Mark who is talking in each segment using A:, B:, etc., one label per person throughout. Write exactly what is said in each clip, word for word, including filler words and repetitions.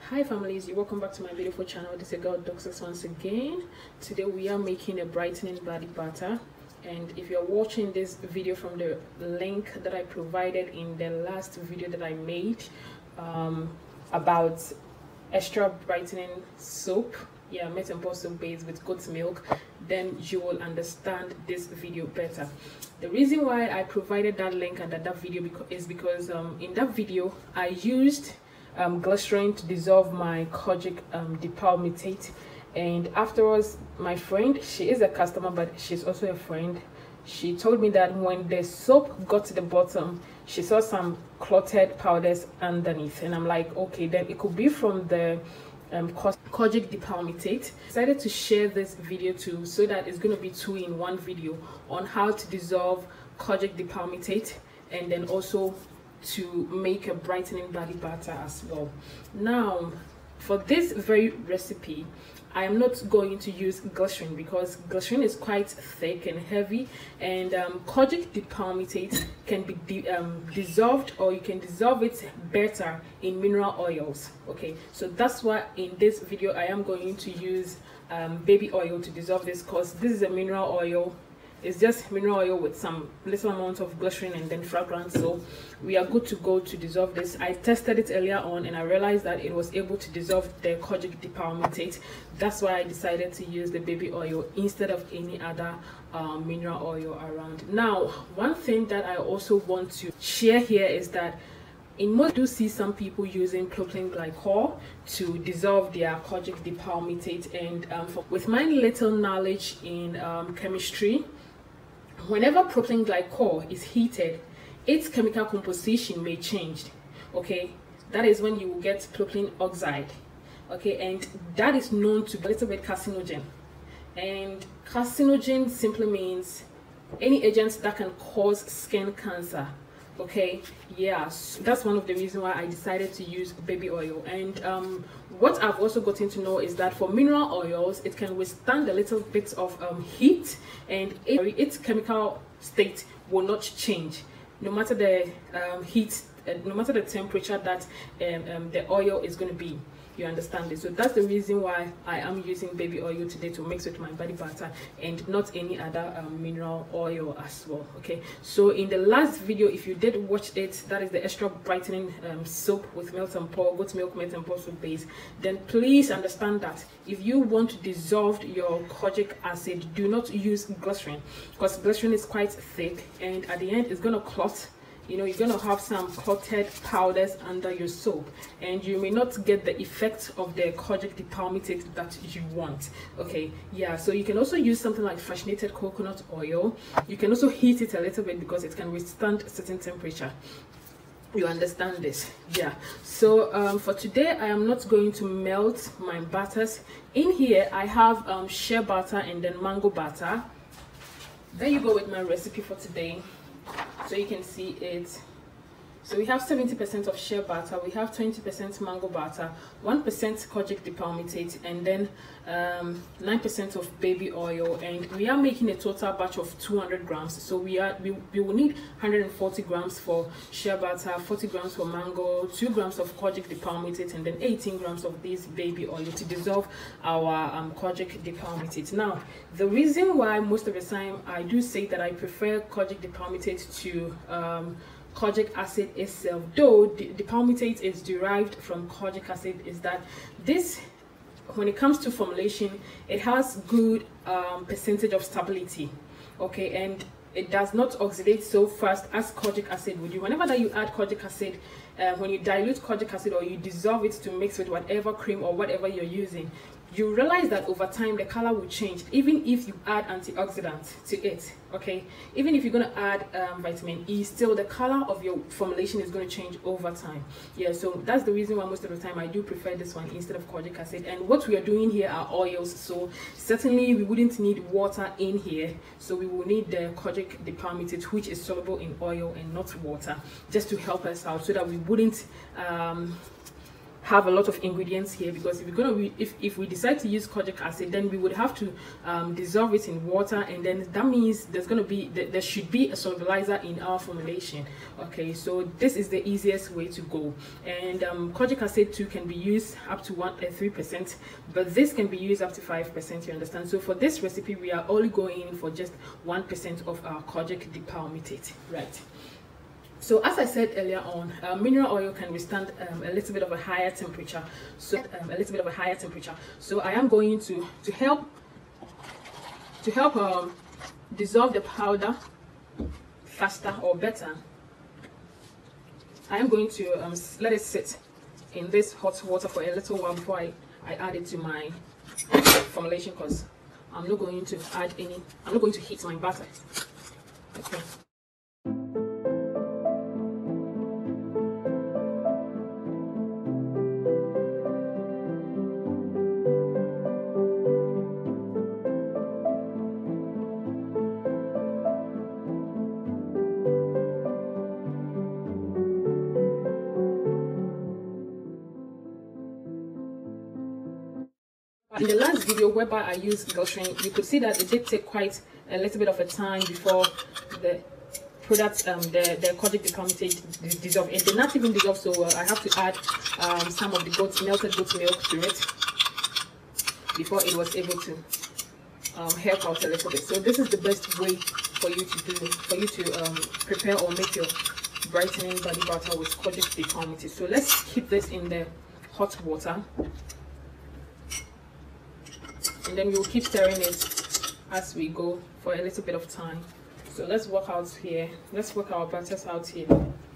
A: Hi families, welcome back to my beautiful channel. This is your girl Doxus once again. Today we are making a brightening body butter, and if you're watching this video from the link that I provided in the last video that I made um, about extra brightening soap, yeah, melt and pour soap base with goat milk, then you will understand this video better. The reason why I provided that link and that, that video beca is because um, in that video I used Um, Glycerin to dissolve my Kojic um, Dipalmitate, and afterwards my friend, she is a customer but she's also a friend, she told me that when the soap got to the bottom she saw some clotted powders underneath, and I'm like, okay, then it could be from the um, Kojic Dipalmitate. Decided to share this video too, so that it's going to be two in one video on how to dissolve Kojic Dipalmitate and then also to make a brightening body butter as well. Now for this very recipe I am not going to use glycerin because glycerin is quite thick and heavy, and um, Kojic Dipalmitate can be di um, dissolved, or you can dissolve it better in mineral oils. Okay, so that's why in this video I am going to use um, baby oil to dissolve this, because this is a mineral oil. It's just mineral oil with some little amount of glycerin and then fragrance, so we are good to go to dissolve this. I tested it earlier on and I realized that it was able to dissolve the Kojic Dipalmitate. That's why I decided to use the baby oil instead of any other um, mineral oil around. Now, one thing that I also want to share here is that in most, I do see some people using propylene glycol to dissolve their Kojic Dipalmitate, and um, for, with my little knowledge in um, chemistry, whenever propylene glycol is heated, its chemical composition may change. Okay, that is when you will get propylene oxide. Okay, and that is known to be a little bit carcinogen, and carcinogen simply means any agents that can cause skin cancer. Okay, yeah, so that's one of the reasons why I decided to use baby oil. And um, what I've also gotten to know is that for mineral oils, it can withstand a little bit of um, heat, and it, its chemical state will not change no matter the um, heat, uh, no matter the temperature that um, um, the oil is going to be. You understand this? So that's the reason why I am using baby oil today to mix with my body butter, and not any other um, mineral oil as well. Okay, so in the last video, if you did watch it, that is the extra brightening um, soap with melt and pour, goat milk melt and pour soap base, then please understand that if you want to dissolve your kojic acid, do not use glycerin, because glycerin is quite thick and at the end it's going to clot. You know, you're going to have some clotted powders under your soap, and you may not get the effect of the Kojic Dipalmitate that you want. Okay, yeah, so you can also use something like freshnated coconut oil. You can also heat it a little bit because it can withstand a certain temperature. You understand this? Yeah. So um, for today I am not going to melt my butters. In here I have um, shea butter and then mango butter. There you go with my recipe for today. So you can see it. So we have seventy percent of shea butter, we have twenty percent mango butter, one percent Kojic Dipalmitate, and then um, nine percent of baby oil, and we are making a total batch of two hundred grams. So we are we, we will need one hundred forty grams for shea butter, forty grams for mango, two grams of Kojic Dipalmitate, and then eighteen grams of this baby oil to dissolve our um, Kojic Dipalmitate. Now, the reason why most of the time I do say that I prefer Kojic Dipalmitate to um, Kojic acid itself, though the Dipalmitate is derived from Kojic acid, is that this, when it comes to formulation, it has good um, percentage of stability. Okay, and it does not oxidate so fast as Kojic acid would do. Whenever that you add Kojic acid, uh, when you dilute Kojic acid or you dissolve it to mix with whatever cream or whatever you're using, you realize that over time the color will change, even if you add antioxidants to it. Okay, even if you're going to add um, vitamin E, still the color of your formulation is going to change over time. Yeah, so that's the reason why most of the time I do prefer this one instead of Kojic acid. And what we are doing here are oils, so certainly we wouldn't need water in here, so we will need the Kojic Dipalmitate, which is soluble in oil and not water, just to help us out so that we wouldn't um have a lot of ingredients here, because if we're gonna be, if, if we decide to use kojic acid, then we would have to um, dissolve it in water, and then that means there's gonna be there should be a solubilizer in our formulation. Okay, so this is the easiest way to go. And um, kojic acid too can be used up to one uh, three percent, but this can be used up to five percent, you understand. So for this recipe we are only going in for just one percent of our kojic dipalmitate, right? So as I said earlier on, uh, mineral oil can withstand um, a little bit of a higher temperature. So um, a little bit of a higher temperature. So I am going to to help to help um, dissolve the powder faster or better. I am going to um, let it sit in this hot water for a little while before I, I add it to my formulation, because I'm not going to add any. I'm not going to heat my batter. Okay. In the last video whereby I used Glycerin, you could see that it did take quite a little bit of a time before the product, um, the, the kojic dipalmitate dissolved. It did not even dissolve so well. I have to add um, some of the goat, melted goat milk to it before it was able to um, help out a little bit. So this is the best way for you to do, for you to um, prepare or make your brightening body butter with kojic dipalmitate. So let's keep this in the hot water. And then we'll keep stirring it as we go for a little bit of time. So let's work out here. Let's work our butters out here.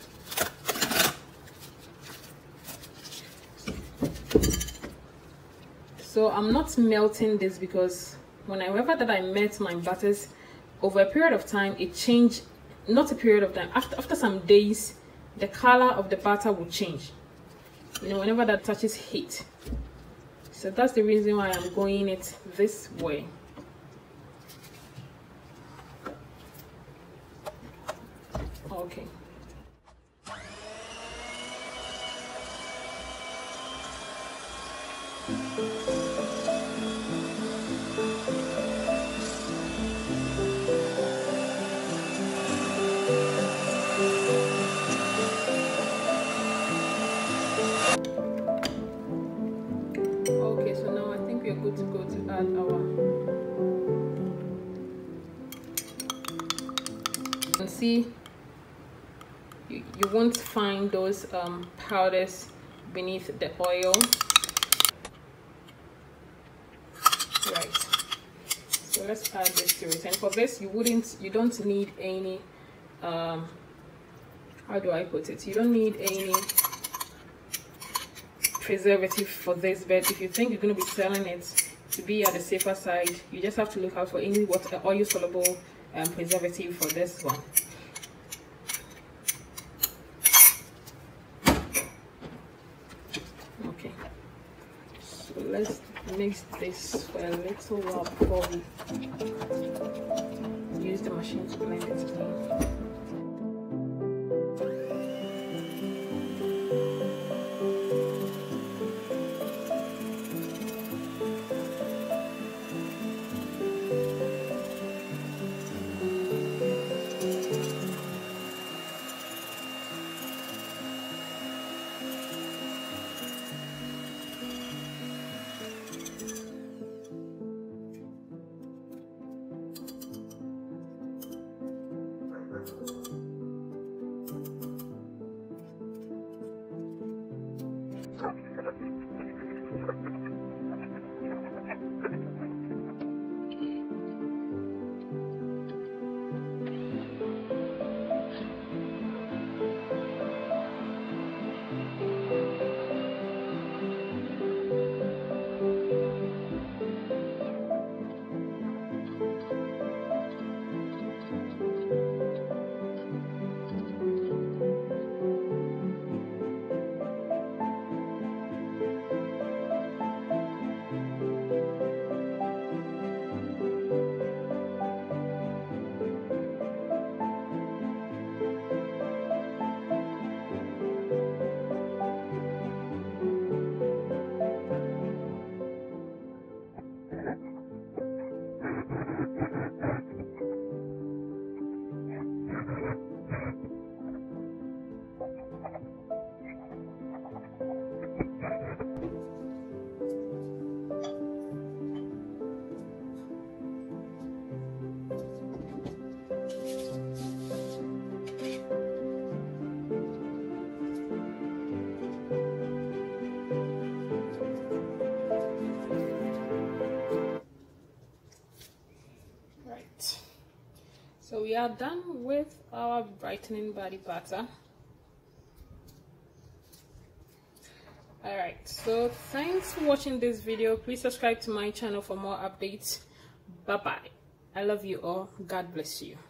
A: So I'm not melting this, because whenever that I melt my butters, over a period of time it changed. Not a period of time, after after some days the color of the butter will change, you know, whenever that touches heat. So that's the reason why I'm going it this way. Okay. Good to go to add our, and see, you, you won't find those um, powders beneath the oil, right? So let's add this to it. And for this you wouldn't you don't need any um how do I put it, you don't need any preservative for this, but if you think you're going to be selling it to be at the safer side, you just have to look out for any water oil soluble um, preservative for this one. Okay, so let's mix this for a little while before we use the machine to blend it in. are done with our brightening body butter. Alright, so thanks for watching this video. Please subscribe to my channel for more updates. Bye bye. I love you all. God bless you.